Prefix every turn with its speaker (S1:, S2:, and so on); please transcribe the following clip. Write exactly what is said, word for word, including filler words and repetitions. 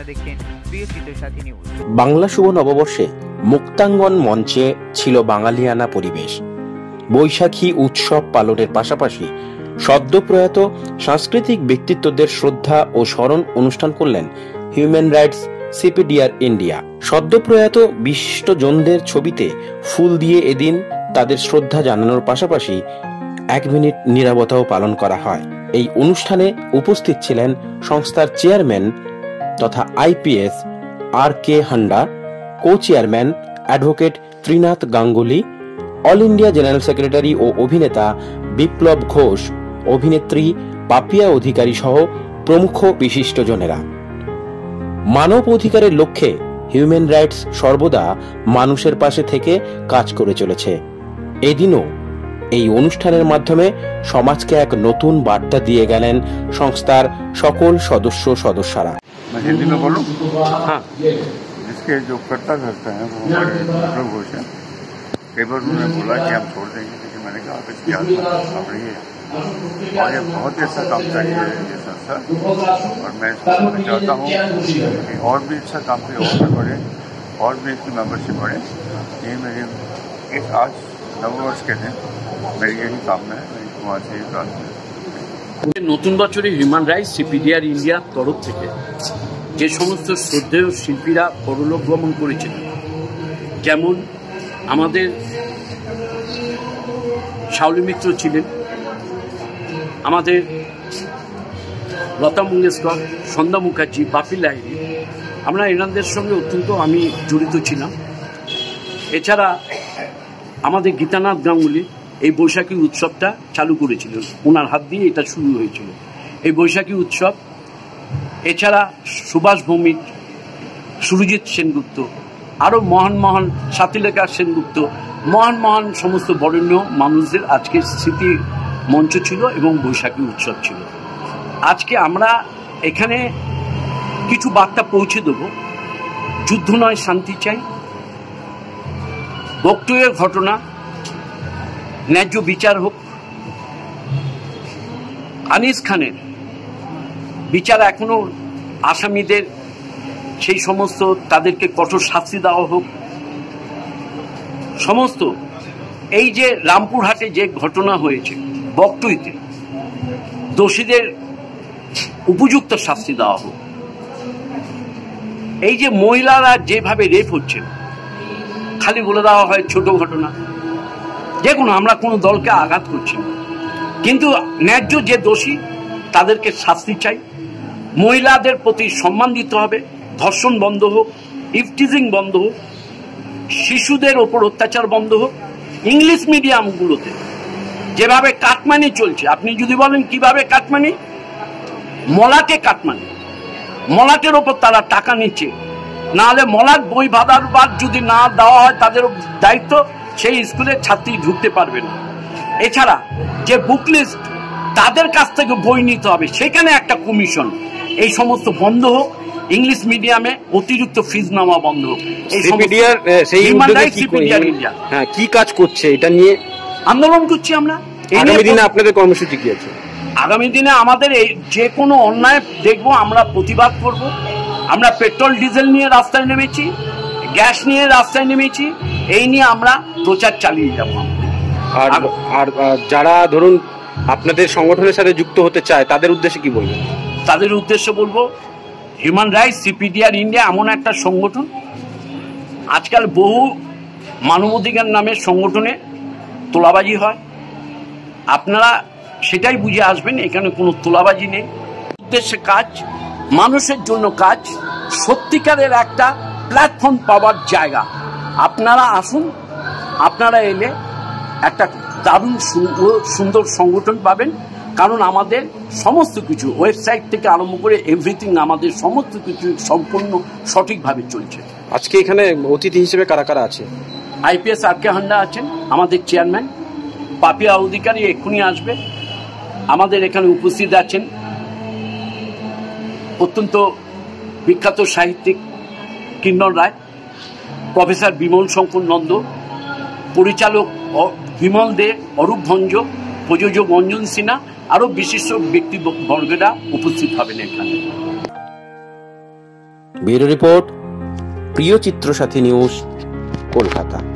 S1: দেখছেন প্রিয় চিত্রসাথী নিউজ।
S2: বাংলা শুভ নববর্ষে মুক্তাঙ্গন মঞ্চে ছিল বাঙালিয়ানা পরিবেশ। বৈশাখী উৎসব পালনের পাশাপাশি সদ্যপ্রয়াত সাংস্কৃতিক ব্যক্তিত্বদের শ্রদ্ধা ও স্মরণ অনুষ্ঠান করলেন হিউম্যান রাইটস সিপিডিআর ইন্ডিয়া। সদ্যপ্রয়াত বিশিষ্টজনদের ছবিতে ফুল দিয়ে এদিন তাদের শ্রদ্ধা জানানোর পাশাপাশি এক মিনিট নীরবতাও পালন করা হয়। এই অনুষ্ঠানে উপস্থিত ছিলেন সংস্থার চেয়ারম্যান তথা IPS R K Handa, co chairman advocate Trinath Ganguly, all India general secretary ও অভিনেতা বিপ্লব ঘোষ, অভিনেত্রী পাপিয়া অধিকারী সহ প্রমুখ বিশিষ্টজনেরা। মানব অধিকারের লক্ষ্যে হিউম্যান রাইটস সর্বদা মানুষের পাশে থেকে কাজ করে চলেছে। এদিনও এই অনুষ্ঠানের মাধ্যমে সমাজকে এক নতুন বার্তা দিয়ে গেলেন সংস্থার সকল সদস্য সদস্যরা।
S3: हिंदी में बोलूं? हाँ। जिसके जो कर्ता करता है वो हमारे विप्लव घोष हैं। कई बार उन्होंने बोला कि हम छोड़ देंगे, लेकिन मैंने कहा आप इसकी आत्मा साफ रही है और ये बहुत ही अच्छा काम कर रही है ये संस्था, और मैं इसको चाहता हूँ कि और भी अच्छा काम करे, और भी बढ़े, और भी इसकी मेम्बरशिप बढ़े। ये मेरी एक आज नववर्ष के दिन मेरी यही कामना है, मेरी वहाँ से ये प्रार्थना है।
S4: নতুন বছরে হিউম্যান রাইটস সিপিডিআর ইন্ডিয়ার তরফ থেকে যে সমস্ত শ্রদ্ধেয় শিল্পীরা পরলোক গমন করেছিলেন, যেমন আমাদের শাওলি মিত্র ছিলেন, আমাদের লতা মঙ্গেশকর, সন্ধ্যা মুখার্জি, বাপি লাহিড়ী, আমরা এনাদের সঙ্গে অত্যন্ত আমি জড়িত ছিলাম। এছাড়া আমাদের গীতানাথ গাঙ্গুলি এই বৈশাখী উৎসবটা চালু করেছিলেন, ওনার হাত দিয়ে এটা শুরু হয়েছিল এই বৈশাখী উৎসব। এছাড়া সুভাষ ভৌমিক, সুরজিৎ সেনগুপ্ত, আরও মহান মহান সাথীলেখা সেনগুপ্ত, মহান মহান সমস্ত বরেণ্য মানুষদের আজকে স্মৃতি মঞ্চ ছিল এবং বৈশাখী উৎসব ছিল। আজকে আমরা এখানে কিছু বার্তা পৌঁছে দেব। যুদ্ধ নয়, শান্তি চাই। বকটুয়ের ঘটনা ন্যায্য বিচার হোক। আনিস খানের বিচার এখনো আসামিদের সেই সমস্ত তাদেরকে কঠোর শাস্তি দেওয়া হোক। সমস্ত এই যে রামপুরহাটে যে ঘটনা হয়েছে বকটুইতে, দোষীদের উপযুক্ত শাস্তি দেওয়া হোক। এই যে মহিলারা যেভাবে রেপ হচ্ছে, খালি বলে দেওয়া হয় ছোট ঘটনা, যে কোনো, আমরা কোনো দলকে আঘাত করছি না, কিন্তু ন্যায্য যে দোষী তাদেরকে শাস্তি চাই। মহিলাদের প্রতি সম্মান দিতে হবে, ধর্ষণ বন্ধ হোক, ইফটিজিং বন্ধ হোক, শিশুদের ওপর অত্যাচার বন্ধ হোক। ইংলিশ মিডিয়ামগুলোতে যেভাবে কাটমানি চলছে, আপনি যদি বলেন কিভাবে কাটমানি, মলাটে কাটমানি, মলাটের ওপর তারা টাকা নিচ্ছে, নাহলে মলাট বই ভাবার যদি না দেওয়া হয় তাদের দায়িত্ব, সেই স্কুলে ছাত্রী ঢুকতে পারবে না। এছাড়া যে বুক লিস্ট, তাদের কাছ থেকে বই নিতে হবে, সেখানে একটা কমিশন। এই সমস্ত বন্ধ হোক। ইংলিশ মিডিয়ামে অতিরিক্ত ফিজ নেওয়া বন্ধ হোক।
S2: কি কাজ করছে এটা নিয়ে
S4: আন্দোলন করছি আমরা।
S2: আগামী দিনে আপনাদের কর্মসূচি কি আছে?
S4: আগামী দিনে আমাদের এই যে কোনো অন্যায় দেখবো, আমরা প্রতিবাদ করব। আমরা পেট্রোল ডিজেল নিয়ে রাস্তায় নেমেছি, গ্যাস নিয়ে রাস্তায় নেমেছি, এই নিয়ে আমরা প্রচার চালিয়ে যাব।
S2: আর আর যারা ধরুন আপনাদের সংগঠনের সাথে যুক্ত হতে চায় তাদের উদ্দেশ্যে কি বলবেন?
S4: তাদের উদ্দেশ্যে বলবো, হিউম্যান রাইটস সিপিডিআর ইন্ডিয়া এমন একটা সংগঠন, আজকাল বহু মানবাধিকার নামে সংগঠনে তোলাবাজি হয়, আপনারা সেটাই বুঝে আসবেন, এখানে কোনো তোলাবাজি নেই। উদ্দেশ্যে কাজ, মানুষের জন্য কাজ, সত্যিকারের একটা প্ল্যাটফর্ম পাওয়ার জায়গা। আপনারা আসুন, আপনারা এলে একটা দারুণ সুন্দর সংগঠন পাবেন, কারণ আমাদের সমস্ত কিছু ওয়েবসাইট থেকে আরম্ভ করে এভরিথিং, আমাদের সমস্ত কিছু সম্পূর্ণ সঠিকভাবে চলছে।
S2: আজকে এখানে অতিথি হিসেবে কারা কারা আছে?
S4: আইপিএস আর কে হান্ডা আছেন, আমাদের চেয়ারম্যান, পাপিয়া অধিকারী এক্ষুনি আসবে। আমাদের এখানে উপস্থিত আছেন অত্যন্ত বিখ্যাত সাহিত্যিক কিন্নর রায়, প্রফেসর বিমল শঙ্কর নন্দ, পরিচালক বিমল দে, অরূপ ভঞ্জ, প্রযোজক অঞ্জন সিনহা, আরও বিশিষ্ট ব্যক্তিবর্গেরা উপস্থিত হবেন এখানে।
S2: ব্যুরো রিপোর্ট, প্রিয় চিত্রসাথী নিউজ, কলকাতা।